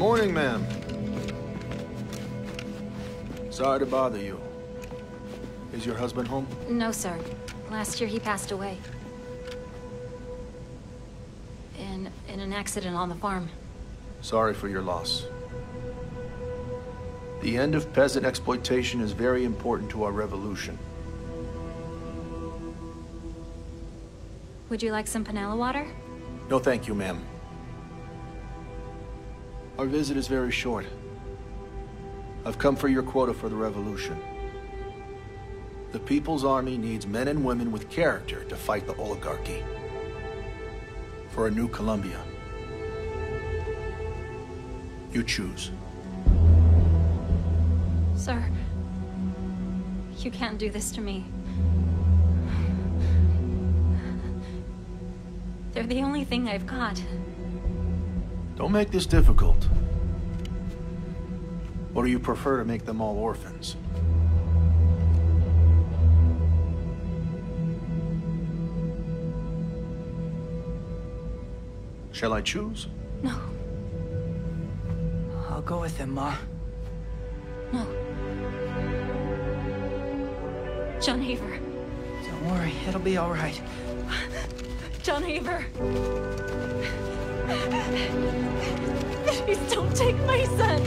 morning, ma'am. Sorry to bother you. Is your husband home? No, sir. Last year he passed away. In an accident on the farm. Sorry for your loss. The end of peasant exploitation is very important to our revolution. Would you like some panela water? No, thank you, ma'am. Our visit is very short. I've come for your quota for the revolution. The People's Army needs men and women with character to fight the oligarchy. For a new Colombia. You choose. Sir, you can't do this to me. They're the only thing I've got. Don't make this difficult. Or do you prefer to make them all orphans? Shall I choose? No. I'll go with him, Ma. No. John Haver. Don't worry, it'll be all right. John Haver. Please don't take my son.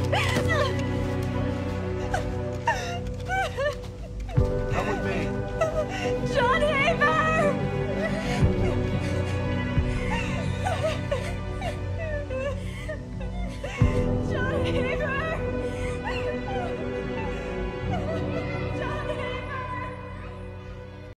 Come with me. John Haver! John Haver!